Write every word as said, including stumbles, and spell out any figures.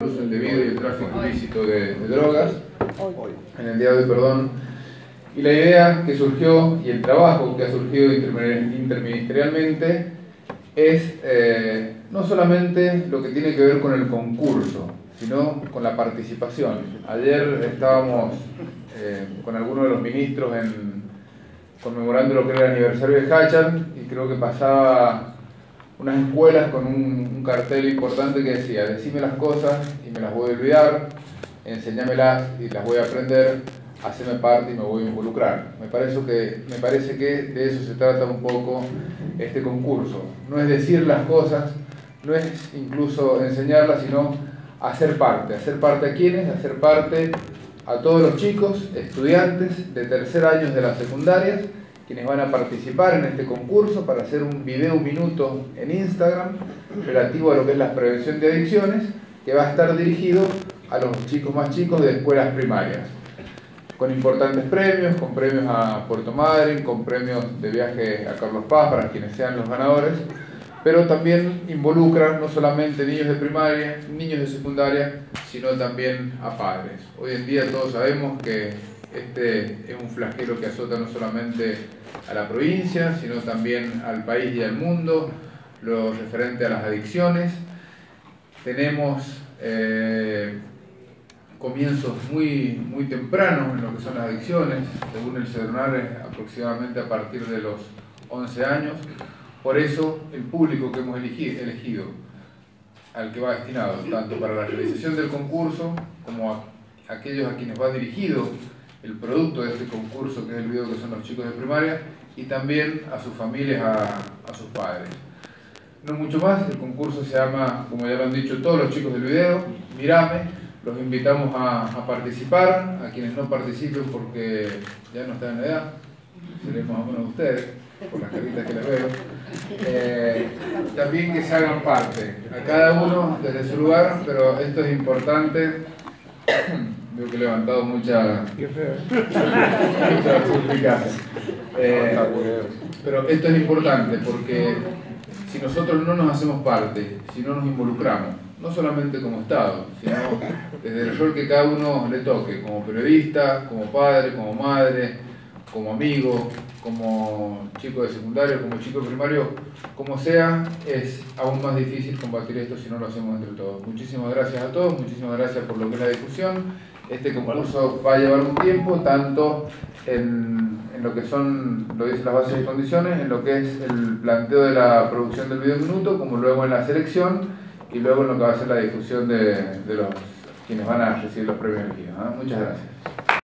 el uso indebido y el tráfico ilícito de, de drogas, en el día de hoy, perdón, y la idea que surgió y el trabajo que ha surgido interministerialmente es eh, no solamente lo que tiene que ver con el concurso, sino con la participación. Ayer estábamos eh, con algunos de los ministros en, conmemorando lo que era el aniversario de Hachar, y creo que pasaba unas escuelas con un, un cartel importante que decía: decime las cosas y me las voy a olvidar, enséñamelas y las voy a aprender, haceme parte y me voy a involucrar. Me parece que, me parece que de eso se trata un poco este concurso. No es decir las cosas, no es incluso enseñarlas, sino hacer parte. ¿Hacer parte a quiénes? Hacer parte a todos los chicos, estudiantes de tercer año de las secundarias, quienes van a participar en este concurso para hacer un video un minuto en Instagram relativo a lo que es la prevención de adicciones, que va a estar dirigido a los chicos más chicos de escuelas primarias, con importantes premios, con premios a Puerto Madryn, con premios de viaje a Carlos Paz para quienes sean los ganadores, pero también involucra no solamente niños de primaria, niños de secundaria, sino también a padres. Hoy en día todos sabemos que este es un flagelo que azota no solamente a la provincia, sino también al país y al mundo, lo referente a las adicciones. Tenemos eh, comienzos muy, muy tempranos en lo que son las adicciones, según el CEDRNAR aproximadamente a partir de los once años. Por eso el público que hemos elegido, elegido al que va destinado, tanto para la realización del concurso como a aquellos a quienes va dirigido el producto de este concurso, que es el video, que son los chicos de primaria, y también a sus familias, a, a sus padres. No mucho más, el concurso se llama, como ya lo han dicho todos los chicos del video, Mirame. Los invitamos a, a participar, a quienes no participen porque ya no están en edad, seremos más o menos ustedes, por las caritas que les veo. Eh, también que se hagan parte, a cada uno desde su lugar, pero esto es importante. Veo que he levantado mucha, mucha suplicacia. Eh, pero esto es importante porque si nosotros no nos hacemos parte, si no nos involucramos, no solamente como Estado, sino desde el rol que cada uno le toque, como periodista, como padre, como madre, como amigo, como chico de secundario, como chico de primario, como sea, es aún más difícil combatir esto si no lo hacemos entre todos. Muchísimas gracias a todos, muchísimas gracias por lo que es la discusión. Este concurso va a llevar un tiempo, tanto en, en lo que son, lo dicen las bases y condiciones, en lo que es el planteo de la producción del video minuto, como luego en la selección, y luego en lo que va a ser la difusión de, de los quienes van a recibir los premios elegidos. ¿eh? Muchas gracias.